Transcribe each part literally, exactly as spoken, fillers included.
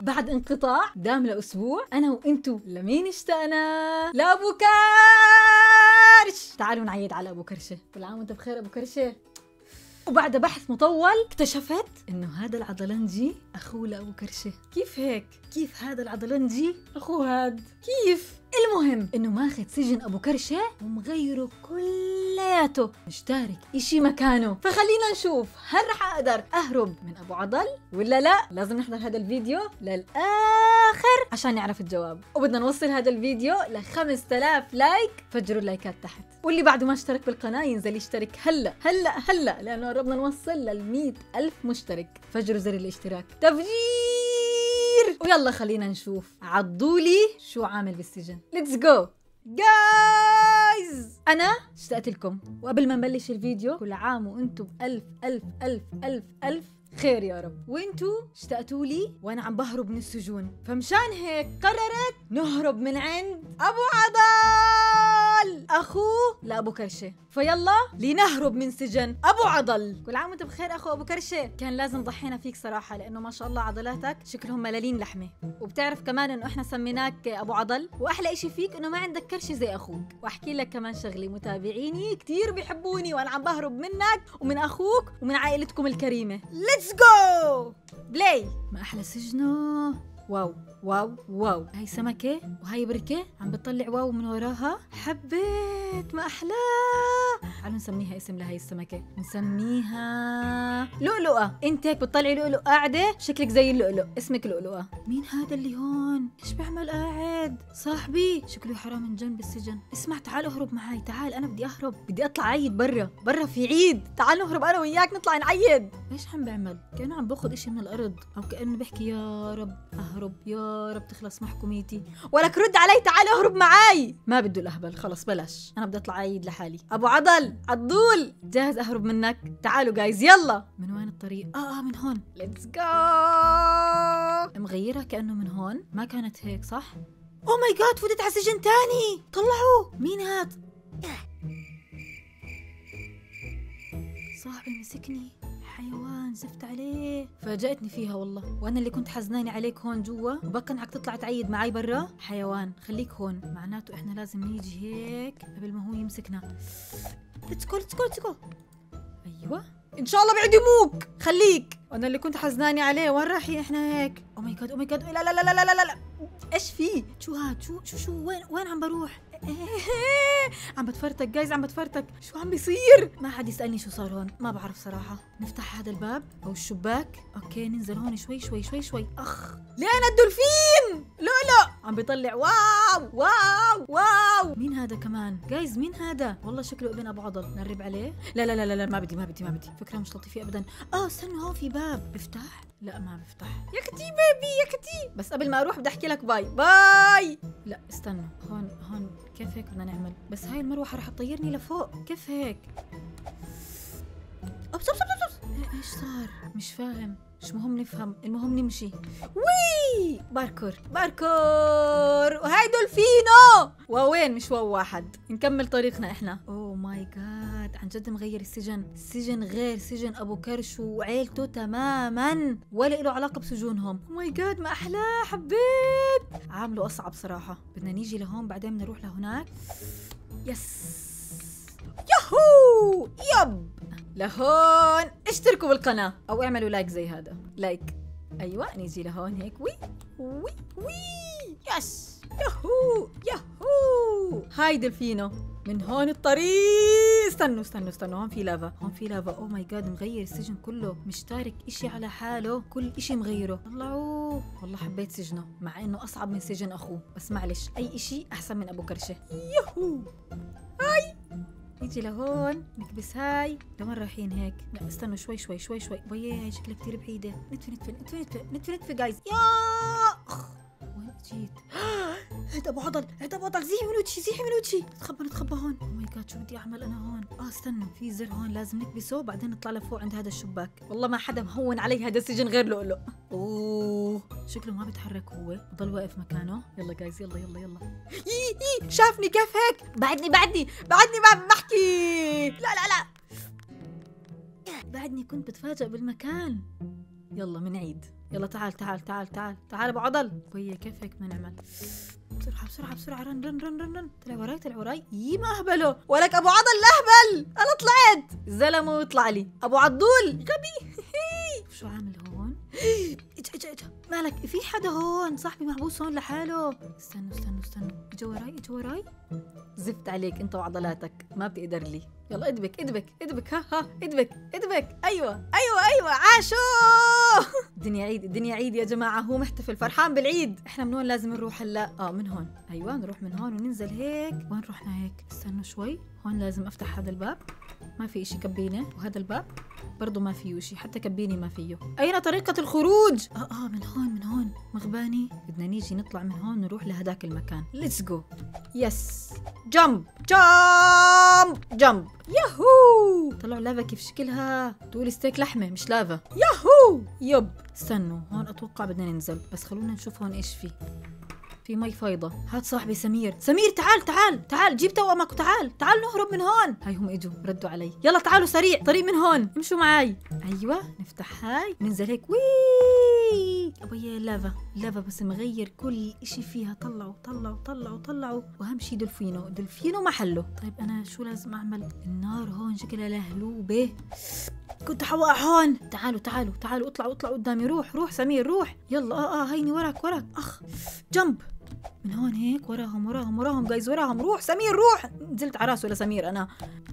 بعد انقطاع دام لأسبوع أنا وإنتو لمين اشتقنا؟ لأبو كرش. تعالوا نعيد على أبو كرشة. كل عام وأنت بخير أبو كرشة. وبعد بحث مطول اكتشفت إنه هذا العضلنجي أخوه لأبو كرشة. كيف هيك؟ كيف هذا العضلنجي أخوه هاد؟ كيف؟ المهم إنه ماخذ سجن أبو كرشة ومغيره كلياته، مش تارك إشي مكانه. فخلينا نشوف هل رح أقدر أهرب من أبو عضل ولا لا؟ لازم نحضر هذا الفيديو للآخر عشان نعرف الجواب، وبدنا نوصل هذا الفيديو ل خمسة آلاف لايك. فجروا اللايكات تحت، واللي بعده ما اشترك بالقناة ينزل يشترك هلا هلا هلا، لأنه قربنا نوصل للمئة ألف مشترك. فجروا زر الاشتراك تفجير. ويلا خلينا نشوف عضولي شو عامل بالسجن. ليتس جو جايز. أنا اشتقت لكم، وقبل ما نبلش الفيديو كل عام وانتم بألف ألف ألف ألف ألف خير يا رب. وانتو اشتقتوا لي وانا عم بهرب من السجون، فمشان هيك قررت نهرب من عند ابو عضل اخوه لابو كرشه. فيلا لنهرب من سجن ابو عضل. كل عام وانت بخير اخو ابو كرشه. كان لازم ضحينا فيك صراحه، لانه ما شاء الله عضلاتك شكلهم ملالين لحمه، وبتعرف كمان انه احنا سميناك ابو عضل، واحلى اشي فيك انه ما عندك كرشه زي اخوك. واحكي لك كمان شغله، متابعيني كتير بيحبوني وانا عم بهرب منك ومن اخوك ومن عائلتكم الكريمه. ليتس جو بلاي. ما احلى سجنه. واو واو واو. هاي سمكة وهاي بركة عم بتطلع واو من وراها. حبيت ما أحلاه. تعالوا نسميها اسم لهاي السمكة، نسميها لؤلؤة. انت هيك بتطلعي لؤلؤ قاعدة شكلك زي اللؤلؤ، اسمك لؤلؤة. مين هذا اللي هون؟ ايش بعمل قاعد؟ صاحبي شكله حرام من جنب السجن. اسمع تعال اهرب معي، تعال انا بدي اهرب، بدي اطلع عيد برا، برا في عيد. تعال نهرب انا وياك نطلع نعيد. ايش عم بعمل؟ كأنه عم باخذ اشي من الارض، او كأنه بحكي يا رب اهرب يا رب تخلص محكوميتي. ولك رد علي، تعال اهرب معي. ما بده الاهبل، خلص بلاش، انا بدي اطلع عيد لحالي. ابو عضل عضول جاهز اهرب منك؟ تعالوا جايز يلا. من وين الطريق؟ اه اه من هون. ليتس جو. مغيرها كأنه من هون، ما كانت هيك صح؟ اوه ماي جاد، فتت على سجن تاني. طلعوا مين هاد؟ صاحبي مسكني، حيوان زفت عليه. فاجأتني فيها والله، وانا اللي كنت حزناني عليك هون جوا وبكنعك تطلع تعيد معي برا. حيوان خليك هون، معناته احنا لازم نيجي هيك قبل ما هو يمسكنا. ليتس جو ليتس جو ليتس جو. ايوه ان شاء الله بيعدموك، خليك. وانا اللي كنت حزناني عليه، وين رايحين احنا هيك؟ او ماي جاد او ماي جاد. لا لا لا لا لا لا لا. ايش في؟ شو هاد؟ شو شو شو وين وين عم بروح؟ عم بتفرتك جايز، عم بتفرتك. شو عم بيصير؟ ما حد يسألني شو صار هون، ما بعرف صراحة. نفتح هذا الباب أو الشباك. أوكي ننزل هون شوي شوي شوي شوي. أخ لين الدولفين لؤلؤ عم بيطلع. واو واو واو. مين هذا كمان؟ جايز مين هذا؟ والله شكله ابن أبو عضل. نقرب عليه؟ لا لا لا لا ما بدي ما بدي ما بدي، فكرة مش لطيفة أبدا. آه استنوا هون في باب بفتح. لا ما بفتح. يا كتي بيبي يا كتي. بس قبل ما أروح بدي أحكي لك باي باي. لا استنوا هون هون. كيف هيك بدنا نعمل؟ بس هاي المروحة رح تطيرني لفوق، كيف هيك؟ أبس أبس أبس أبس. إيش صار؟ مش فاهم. مش مهم نفهم، المهم نمشي. وي باركور باركور. وهاي دولفينو. ووين مش واو واحد. نكمل طريقنا احنا. اوه ماي جاد، عن جد مغير السجن. السجن غير سجن ابو كرش وعيلته تماما، ولا له علاقه بسجونهم. اوه ماي جاد ما احلاه، حبيت. عامله اصعب صراحه. بدنا نيجي لهون بعدين بدنا نروح لهناك. يس ياهو يب لهون. اشتركوا بالقناة أو اعملوا لايك زي هذا لايك. أيوة نيجي لهون هيك. وي وي وي يس ياهو ياهو. هاي دلفينو. من هون الطريق. استنوا استنوا استنوا هون في لافا، هون في لافا. أوه ماي جاد مغير السجن كله، مش تارك إشي على حاله، كل إشي مغيره. طلعوه. والله حبيت سجنه مع إنه أصعب من سجن أخوه، بس معلش أي إشي أحسن من أبو كرشة. ياهو. هاي نيجي لهون نكبس هاي. لوين رايحين هيك؟ لا استنوا شوي شوي شوي شوي. وياي هاي شكلها كتير بعيدة. نتفي نتفي نتفي نتفي نتفي نتفي جايز. يا اخ وين جيت؟ هيدا ابو عضل، هيدا ابو عضل. زيحي من وجهي زيحي من وجهي. نتخبى نتخبى هون. او ماي جاد شو بدي اعمل انا هون؟ اه استنوا في زر هون لازم نكبسه، بعدين نطلع لفوق عند هذا الشباك. والله ما حدا مهون علي هذا السجن غير لؤلؤ. اوه شكله ما بيتحرك، هو بضل واقف مكانه. يلا جايز يلا يلا يلا. يي يي شافني كيف هيك؟ بعدني بعدني بعدني ما بحكي. لا لا لا بعدني كنت بتفاجأ بالمكان. يلا منعيد يلا تعال تعال تعال تعال تعال ابو عضل. وهي كيف هيك بدنا نعمل؟ بسرعة بسرعة بسرعة رن رن رن رن رن. طلع وراي طلع وراي. يي ما اهبله ولك ابو عضل الاهبل. انا طلعت زلمه وطلع لي ابو عضول غبي. شو عامل هون؟ اجا اجا اجا مالك؟ في حدا هون صاحبي محبوس هون لحاله. استنوا استنوا استنوا اجا وراي اجا وراي. زفت عليك انت وعضلاتك ما بتقدر لي. يلا ادبك ادبك ادبك ها ها ادبك ادبك. ايوه ايوه ايوه عاشو. الدنيا عيد الدنيا عيد يا جماعه. هو محتفل فرحان بالعيد. احنا من وين لازم نروح هلا؟ اه من هون. ايوه نروح من هون وننزل هيك. وين رحنا هيك؟ استنوا شوي. هون لازم افتح هذا الباب ما في اشي كبينه. وهذا الباب برضو ما فيه شيء حتى كبيني ما فيه. اين طريقة الخروج؟ اه اه من هون من هون مغباني. بدنا نيجي نطلع من هون نروح لهداك المكان. ليتس جو. يس جمب جمب جمب. ياهو. طلعوا لافا كيف شكلها؟ تقول ستيك لحمة مش لافا. ياهو. يب استنوا هون اتوقع بدنا ننزل بس خلونا نشوف هون ايش في. في مي فايضة. هات صاحبي سمير. سمير تعال تعال تعال جيب توأمك وتعال تعال نهرب من هون. هاي هم اجوا ردوا علي. يلا تعالوا سريع طريق من هون امشوا معي. ايوه نفتح هاي ننزل هيك. وي ابويا لافا لافا بس مغير كل اشي فيها. طلعوا طلعوا طلعوا طلعوا. واهم شي دولفينو دولفينو محله. طيب انا شو لازم اعمل؟ النار هون شكلها لهلوبة. كنت حوقع هون. تعالوا تعالوا تعالوا اطلعوا اطلعوا قدامي. روح روح سمير روح. يلا اه اه هيني وراك وراك. اخ جنب من هون هيك وراهم وراهم وراهم جايز وراهم. روح سمير روح. نزلت على راسه لسمير انا.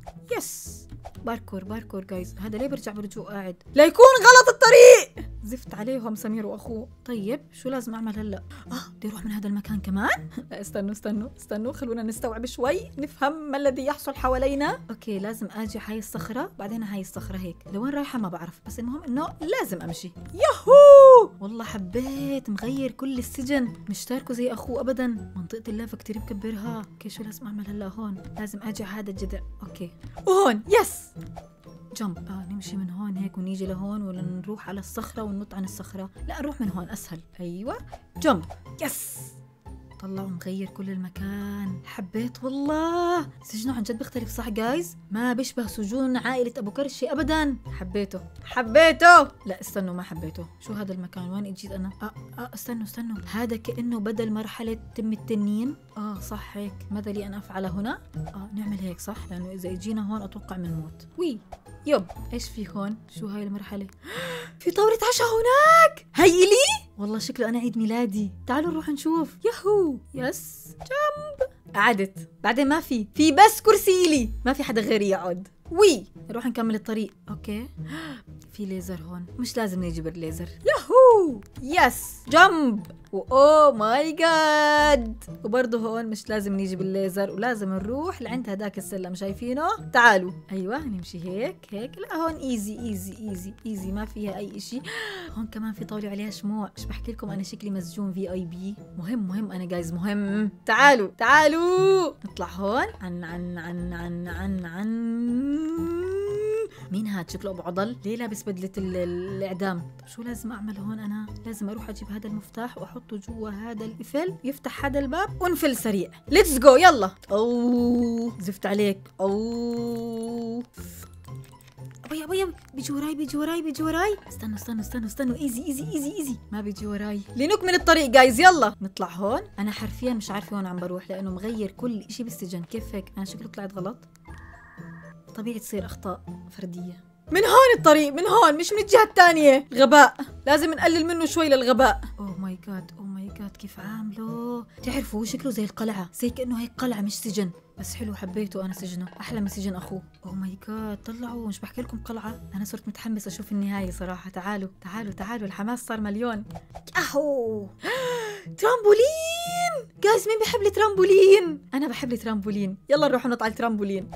يس باركور باركور جايز. هذا ليه برجع برجوع قاعد؟ لا يكون غلط الطريق. زفت عليهم سمير واخوه. طيب شو لازم اعمل هلا؟ اه بدي اروح من هذا المكان كمان. لا استنوا استنوا استنوا خلونا نستوعب شوي نفهم ما الذي يحصل حوالينا. اوكي لازم اجي هاي الصخره بعدين هاي الصخره هيك. لوين رايحه ما بعرف بس المهم انه لازم امشي. ياهو والله حبيت مغير كل السجن مش تاركه زي اخوه ابدا. منطقه اللافا كتير مكبرها. اوكي شو لازم اعمل هلا هون؟ لازم اجي على هذا الجذع. اوكي وهون يس جمب. اه نمشي من هون هيك ونيجي لهون ولا نروح على الصخرة وننط عن الصخرة؟ لا نروح من هون أسهل. أيوة جمب. يس طلعوا مغير كل المكان. حبيت والله. سجنه عن جد بيختلف صح جايز؟ ما بيشبه سجون عائلة أبو كرشي أبدا. حبيته حبيته. لا استنوا ما حبيته. شو هذا المكان؟ وين اجيت أنا؟ آه آه استنوا استنوا هذا كأنه بدل مرحلة تم التنين. آه صح هيك. ماذا لي أن أفعل هنا؟ آه نعمل هيك صح لأنه إذا اجينا هون أتوقع بنموت. وي يب ايش في هون؟ شو هاي المرحلة؟ في طاولة عشاء هناك. هي إلي؟ والله شكله أنا عيد ميلادي. تعالوا نروح نشوف. ياهو يس جنب. قعدت بعدين ما في في بس كرسي إلي ما في حدا غيري يقعد. وي نروح نكمل الطريق. اوكي في ليزر هون مش لازم نجيب الليزر. ياهو يس جمب. اوه ماي جاد. وبرضه هون مش لازم نيجي بالليزر ولازم نروح لعند هداك السلم شايفينه. تعالوا ايوه نمشي هيك هيك. لا هون ايزي ايزي ايزي ايزي ما فيها اي اشي. هون كمان في طاوله عليها شموع. مش بحكي لكم انا شكلي مسجون في اي بي. مهم مهم انا جايز مهم. تعالوا تعالوا نطلع هون. عن عن عن عن عن عن مين هاد؟ شكله ابو عضل. ليه لابس بدله الاعدام؟ طب شو لازم اعمل هون؟ انا لازم اروح اجيب هذا المفتاح واحطه جوا هذا القفل يفتح هذا الباب ونفل سريع. ليتس جو يلا. اوه زفت عليك. اوه ابوي ابوي بيجي وراي بيجي وراي بيجي وراي. استنوا استنوا استنوا استنوا ايزي ايزي ايزي ايزي. ما بيجي وراي. لنكمل الطريق جايز. يلا نطلع هون. انا حرفيا مش عارفه وين عم بروح لانه مغير كل شيء بالسجن. كيف هيك؟ انا شكله طلعت غلط. طبيعي تصير اخطاء فرديه. من هون الطريق من هون مش من الجهه الثانيه. غباء لازم نقلل منه شوي للغباء. اوه ماي جاد اوه ماي جاد كيف عامله؟ تعرفوا شكله زي القلعه زي كانه هيك قلعه مش سجن بس حلو حبيته انا سجنه احلى من سجن اخوه. اوه ماي جاد طلعوا مش بحكي لكم قلعه. انا صرت متحمس اشوف النهايه صراحه. تعالوا تعالوا تعالوا الحماس صار مليون. اهو ترامبولين جايز. مين بحب الترامبولين؟ انا بحب الترامبولين. يلا نروح نطلع الترامبولين.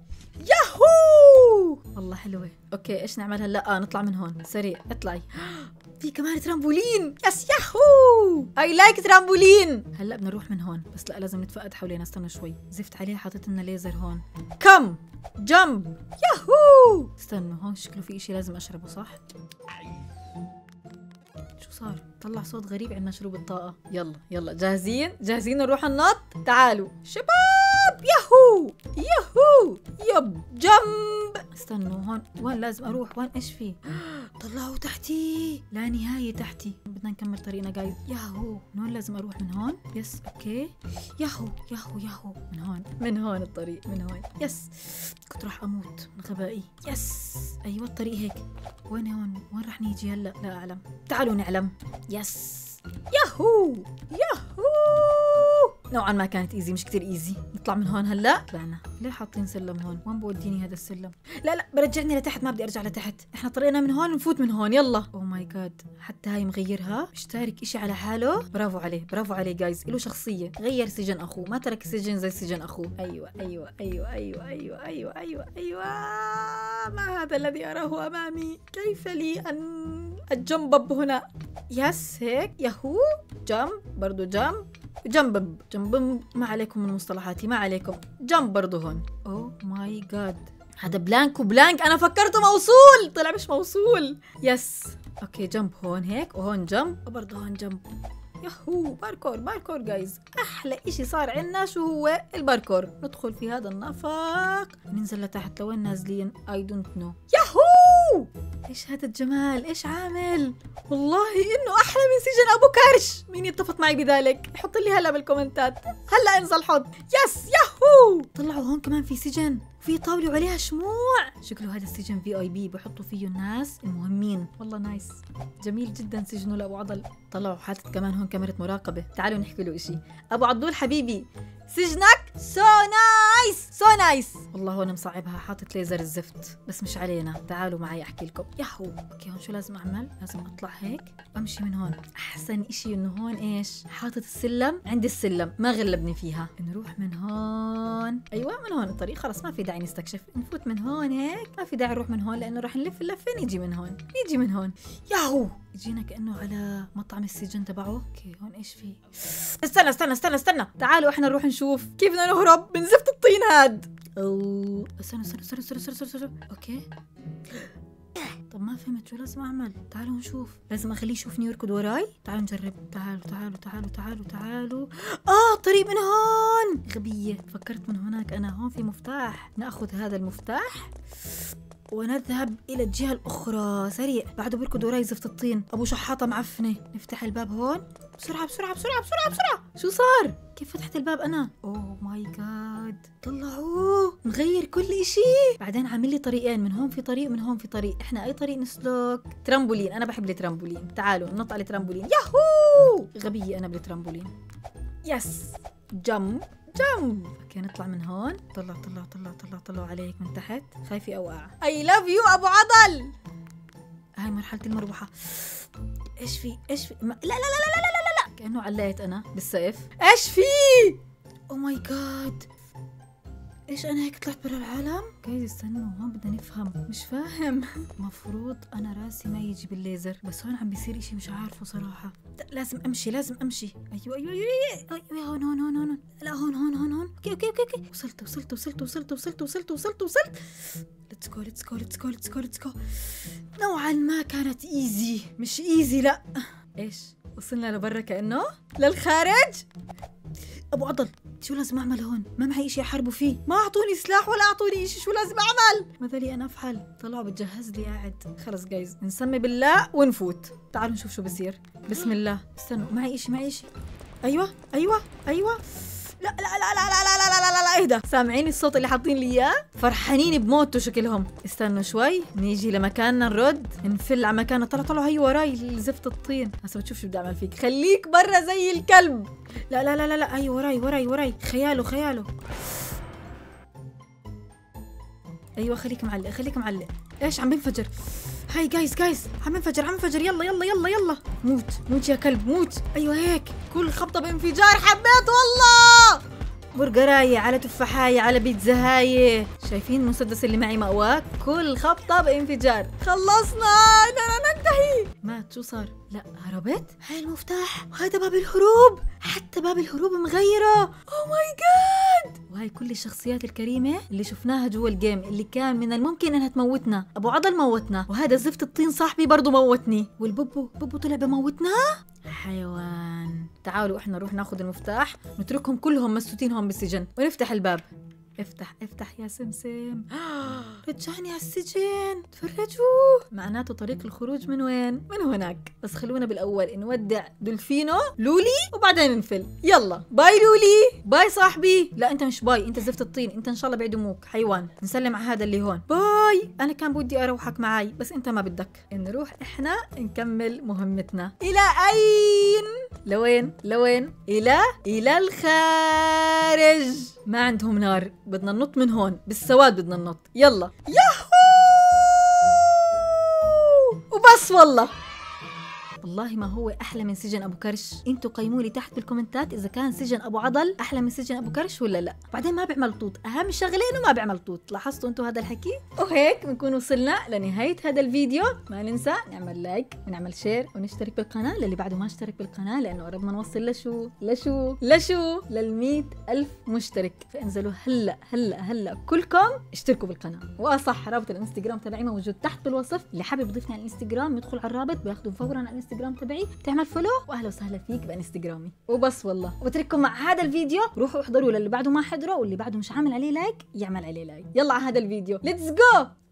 ياهو والله حلوة. اوكي ايش نعمل هلا؟ اه نطلع من هون سريع. اطلعي. في كمان ترامبولين. يس ياهو اي لايك ترامبولين. هلا بدنا نروح من هون بس لا لازم نتفقد حوالينا. استنى شوي. زفت عليه حاطط لنا ليزر هون. كم جمب. ياهو استنوا هون شكله في اشي لازم اشربه صح. شو صار؟ طلع صوت غريب عند مشروب الطاقة. يلا يلا جاهزين جاهزين نروح النط. تعالوا شباب. ياهو ياهو يب جنب. استنوا هون وين لازم اروح؟ وين ايش في؟ طلعوا تحتي لا نهاية تحتي. بدنا نكمل طريقنا جايز. ياهو من هون لازم اروح من هون. يس اوكي. ياهو ياهو ياهو من هون من هون الطريق من هون. يس كنت راح اموت من غبائي. يس ايوه الطريق هيك. وين هون؟ وين راح نيجي هلا؟ لا اعلم. تعالوا نعلم. يس ياهو ياهو. نوعا ما كانت ايزي مش كتير ايزي. نطلع من هون هلا. طلعنا. ليه حاطين سلم هون؟ وين بوديني هذا السلم؟ لا لا برجعني لتحت، ما بدي ارجع لتحت. احنا طريقنا من هون ونفوت من هون. يلا. او ماي جاد حتى هاي مغيرها، مش تارك اشي على حاله. برافو عليه برافو عليه جايز. له شخصيه. غير سجن اخوه، ما ترك السجن زي سجن اخوه. ايوه ايوه ايوه ايوه ايوه ايوه ايوه ايوه. ما هذا الذي اراه امامي؟ كيف لي ان اتجنبب هنا؟ يس هيك. ياهو جنب برضو جنب جنب جنب. ما عليكم من مصطلحاتي ما عليكم. جنب برضو هون. اوه ماي جاد هذا بلانك وبلانك. انا فكرته موصول طلع مش موصول. يس اوكي جنب هون هيك وهون جنب وبرضو هون جنب. ياهو باركور باركور جايز. احلى اشي صار عنا شو هو؟ الباركور. ندخل في هذا النفق ننزل لتحت. لوين نازلين؟ اي دونت نو. ياهو ايش هذا الجمال؟ ايش عامل؟ والله انه احلى من سجن ابو كرش. مين يتفق معي بذلك؟ يحط لي هلا بالكومنتات. هلا انزل حط. يس ياهو. طلعوا هون كمان في سجن في طاوله وعليها شموع. شكله هذا السجن في اي بي بحطوا فيه الناس المهمين. والله نايس جميل جدا سجنه لابو عضل. طلعوا حاطط كمان هون كاميرا مراقبه. تعالوا نحكي له اشي. ابو عضول حبيبي سجنك سو نايس سو نايس. والله هون مصعبها حاطط ليزر الزفت بس مش علينا. تعالوا معي احكي لكم. ياهو اوكي هون شو لازم اعمل؟ لازم اطلع هيك وامشي من هون. احسن اشي انه هون ايش حاطط السلم عند السلم ما غلبني فيها. نروح من هون. ايوه من هون الطريق خلص ما في داعي نستكشف. نفوت من هون هيك ما في داعي نروح من هون لانه راح نلف اللفه. نيجي من هون نيجي من هون. ياهو جينا كانه على مطعم السجن تبعه. اوكي هون ايش في؟ استنى استنى استنى استنى. تعالوا احنا نروح نشوف كيف بدنا نهرب من زفت الطين هاد. او استنى استنى استنى استنى استنى استنى, استنى. اوكي طب ما فهمت شو لازم اعمل. تعالوا نشوف. لازم اخليه يشوفني يركض وراي. تعالوا نجرب. تعالوا تعالوا تعالوا تعالوا تعالوا. اه طريق من هون. غبية فكرت من هناك. انا هون في مفتاح. ناخذ هذا المفتاح ونذهب إلى الجهة الأخرى. سريع بعده بيركض وراي زفت الطين. أبو شحاطة معفنة. نفتح الباب هون بسرعة بسرعة بسرعة بسرعة بسرعة. شو صار؟ كيف فتحت الباب أنا؟ أوه ماي جاد طلعوه مغير كل إشي. بعدين عامل لي طريقين. من هون في طريق من هون في طريق. إحنا أي طريق نسلك؟ ترامبولين. أنا بحب الترامبولين. تعالوا ننط على الترامبولين. ياهو غبية أنا بالترامبولين. يس جمب جمب. اوكي نطلع من هون. طلع طلع طلع طلع طلعوا عليك من تحت. خايفة اوقع. اي لاف يو ابو عضل. هاي مرحلة المروحة. ايش في ايش في؟ ما... لا لا لا لا لا لا لا كأنه علقت انا بالسيف. ايش في؟ او ماي جاد ايش انا هيك طلعت برا العالم؟ جايز استنوا هون بدنا نفهم. مش فاهم. مفروض انا راسي ما يجي بالليزر بس هون عم بيصير اشي مش عارفه صراحه. لازم امشي لازم امشي. ايوه ايوه ايوه, أيوة, أيوة هون هون هون هون. لا هون هون هون هون. اوكي اوكي اوكي اوكي وصلت وصلت وصلت وصلت وصلت وصلت وصلت وصلت. ليتس جو ليتس جو ليتس جو ليتس جو ليتس جو. نوعا ما كانت ايزي مش ايزي. لا ايش وصلنا لبرا كانه للخارج. ابو عضل شو لازم اعمل هون؟ ما معي اشي احاربه فيه. ما اعطوني سلاح ولا اعطوني اشي. شو لازم اعمل؟ ماذا لي انا افعل؟ طلعوا بتجهز لي قاعد. خلص جايز نسمي بالله ونفوت. تعالوا نشوف شو بصير. بسم الله. استنوا معي اشي معي اشي. ايوه ايوه ايوه. لا لا لا لا لا لا لا لا لا لا اهدى. سامعين الصوت اللي حاطين لي اياه؟ فرحانين بموتوا شكلهم. استنوا شوي نيجي لمكاننا نرد نفل على مكاننا. طلع طلعوا هي وراي زفت الطين. هسه بتشوف شو بدي اعمل فيك. خليك برا زي الكلب. لا لا لا لا لا هي وراي وراي وراي. خياله خياله. ايوه خليك معلق خليك معلق. ايش عم بنفجر؟ هاي جايز جايز عم بنفجر عم بنفجر. يلا يلا يلا يلا موت موت يا كلب موت. ايوه هيك كل خبطه بانفجار. حبيت والله. برجراية على تفاحاية على بيتزاهاية. شايفين المسدس اللي معي مأواك؟ كل خبطة بانفجار. خلصنا بدنا ننتهي. مات شو صار؟ لا هربت. هاي المفتاح وهذا باب الهروب. حتى باب الهروب مغيرة. اوه ماي جاد. وهاي كل الشخصيات الكريمة اللي شفناها جوا الجيم اللي كان من الممكن انها تموتنا. ابو عضل موتنا وهذا زفت الطين صاحبي برضو موتني. والبوبو بوبو طلع بموتنا. حيوان. تعالوا احنا نروح ناخذ المفتاح نتركهم كلهم مسوتين هون بالسجن ونفتح الباب. افتح افتح يا سمسم. رجعني على السجن، تفرجوا. معناته طريق الخروج من وين؟ من هناك. بس خلونا بالاول نودع دولفينو لولي وبعدين نفل. يلا باي لولي، باي صاحبي. لا انت مش باي، انت زفت الطين، انت ان شاء الله بيعدموك حيوان. نسلم على هذا اللي هون. باي. انا كان بدي اروحك معي بس انت ما بدك. نروح احنا نكمل مهمتنا. الى اين؟ لوين؟ لوين؟ الى الى الخارج. ما عندهم نار، بدنا ننط من هون بالسواد، بدنا ننط. يلا ياهو وبس. والله والله ما هو احلى من سجن ابو كرش. انتوا قيموا لي تحت بالكومنتات اذا كان سجن ابو عضل احلى من سجن ابو كرش ولا لا. بعدين ما بيعمل طوط، اهم شغله انه ما بيعمل طوط. لاحظتوا انتوا هذا الحكي؟ وهيك بنكون وصلنا لنهايه هذا الفيديو. ما ننسى نعمل لايك ونعمل شير ونشترك بالقناه للي بعده ما اشترك بالقناه، لانه قربنا نوصل لشو لشو لشو للمية ألف مشترك. فانزلوا هلا هلا هلا كلكم اشتركوا بالقناه. واصح رابط الانستغرام تبعي موجود تحت بالوصف. اللي حابب يضيفني على الانستغرام يدخل على الرابط بياخذوا فورا على الانستغرام تبعي، بتعمل فولو واهلا وسهلا فيك بانستغرامي. وبس والله. وبترككم مع هذا الفيديو، روحوا احضروا للي بعده ما حضره، واللي بعده مش عامل عليه لايك يعمل عليه لايك. يلا على هذا الفيديو، ليتس جو.